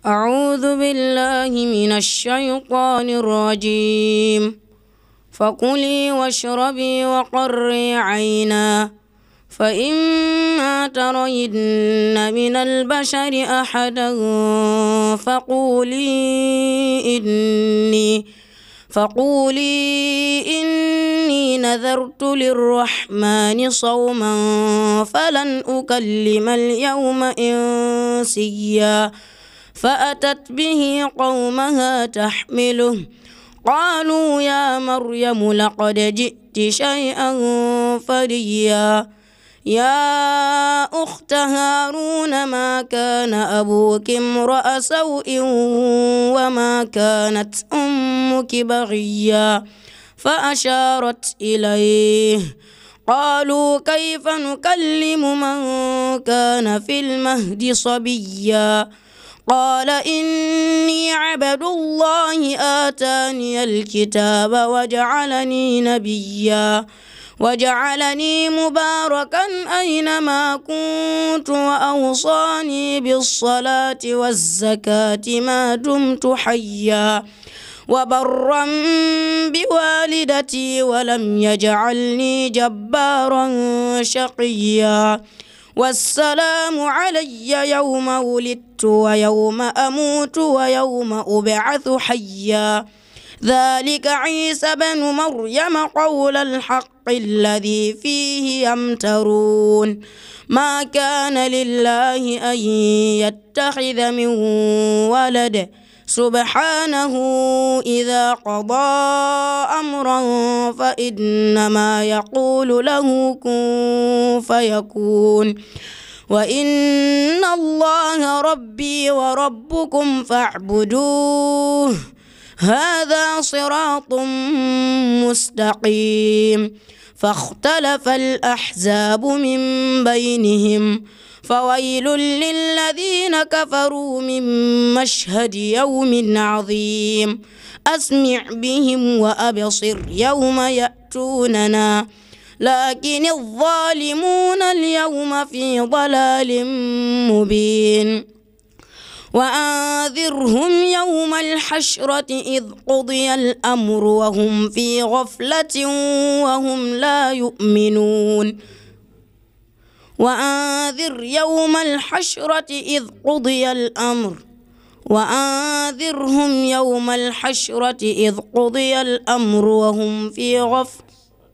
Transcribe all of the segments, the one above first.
أعوذ بالله من الشيطان الرجيم. فكلي واشربي وقري عينا، فإما ترين من البشر أحدا فقولي إني نذرت للرحمن صوما فلن أكلم اليوم إنسيا. فأتت به قومها تحمله، قالوا يا مريم لقد جئت شيئا فريا. يا أخت هارون ما كان أبوك امرأ سوء وما كانت أمك بغيا. فأشارت إليه، قالوا كيف نكلم من كان في المهد صبيا. قال إني عبد الله آتاني الكتاب وجعلني نبيا وجعلني مباركا أينما كنت وأوصاني بالصلاة والزكاة ما دمت حيا وبرا بوالدتي ولم يجعلني جبارا شقيا. والسلام علي يوم ولدت ويوم أموت ويوم أبعث حيا. ذلك عيسى بن مريم قول الحق الذي فيه يمترون. ما كان لله أن يتخذ من ولد، سبحانه إذا قضى أمرا فإنما يقول له كن فيكون. وإن الله ربي وربكم فاعبدوه، هذا صراط مستقيم. فاختلف الأحزاب من بينهم، فويل للذين كفروا من مشهد يوم عظيم. أسمع بهم وأبصر يوم يأتوننا، لكن الظالمون اليوم في ضلال مبين. وأنذرهم يوم الحشرة إذ قضي الأمر وهم في غفلة وهم لا يؤمنون. وأنذر يوم الحشرة إذ قضي الأمر وأنذرهم يوم الحشرة إذ قضي الأمر وهم في غفلة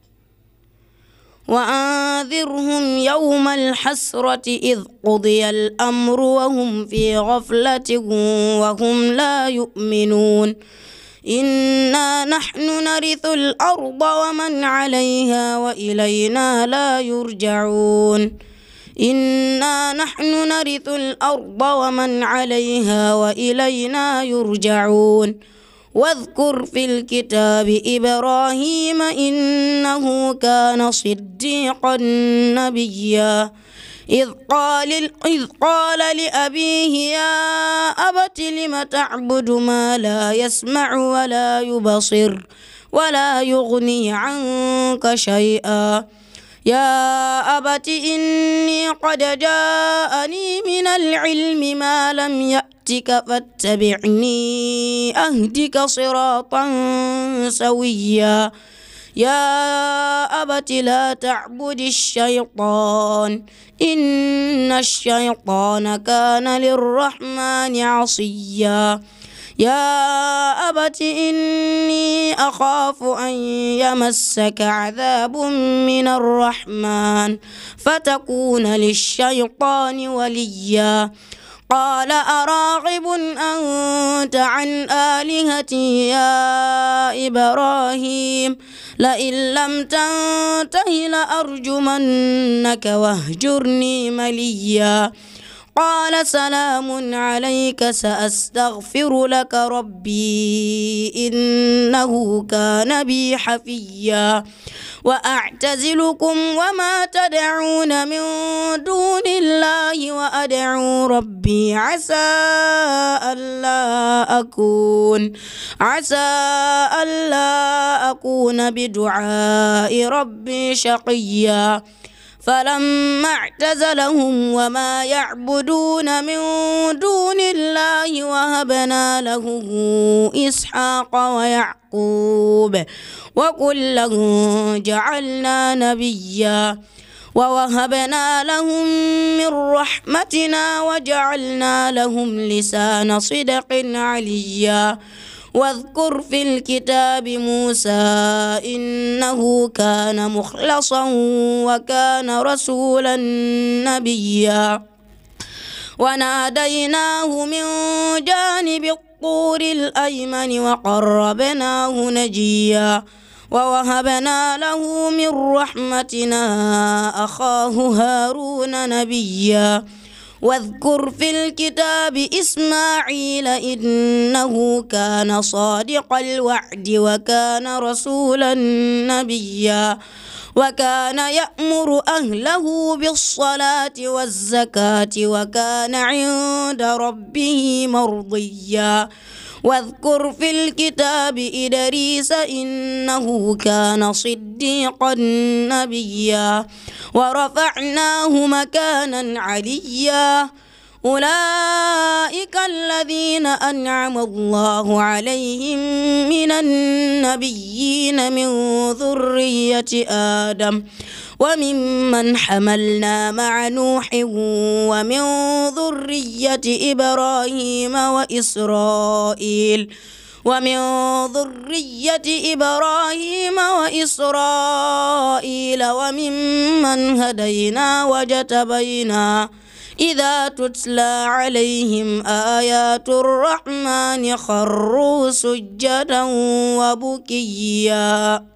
وأنذرهم يوم الحسرة إذ قضي الأمر وهم في غفلة وهم لا يؤمنون. إنا نحن نرث الأرض ومن عليها وإلينا لا يرجعون. إنا نحن نرث الأرض ومن عليها وإلينا يرجعون. واذكر في الكتاب إبراهيم إنه كان صديقا نبيا. إذ قال لأبيه يا أبت لم تعبد ما لا يسمع ولا يبصر ولا يغني عنك شيئا. يا أبت إني قد جاءني من العلم ما لم يأتك فاتبعني أهدك صراطا سويا. يا أبت لا تعبد الشيطان إن الشيطان كان للرحمن عصيا. يا أبت إني أخاف أن يمسك عذاب من الرحمن فتكون للشيطان وليا. قال أراغب أنت عن آلهتي يا إبراهيم لئن لم تنته لأرجمنك واهجرني مليا. قال سلام عليك سأستغفر لك ربي إنه كان بي حفيا. وأعتزلكم وما تدعون من دون الله وأدعو ربي عسى ألا أكون بدعاء ربي شقيا. فلما اعتزلهم وما يعبدون من دون الله وهبنا له إسحاق ويعقوب وكلا جعلنا نبيا ووهبنا لهم من رحمتنا وجعلنا لهم لسان صدق عليا واذكر في الكتاب موسى إنه كان مخلصا وكان رسولا نبيا وناديناه من جانب الطور الأيمن وقربناه نجيا ووهبنا له من رحمتنا أخاه هارون نبيا واذكر في الكتاب إسماعيل إنه كان صادق الوعد وكان رسولا نبيا وكان يأمر أهله بالصلاة والزكاة وكان عند ربه مرضيا واذكر في الكتاب إدريس إنه كان صديقا نبيا ورفعناه مكانا عليا أولئك الذين أنعم الله عليهم من النبيين من ذرية آدم وممن حملنا مع نوح ومن ذرية إبراهيم وإسرائيل وممن هدينا واجتبينا إذا تتلى عليهم آيات الرحمن خروا سجدا وبكيا.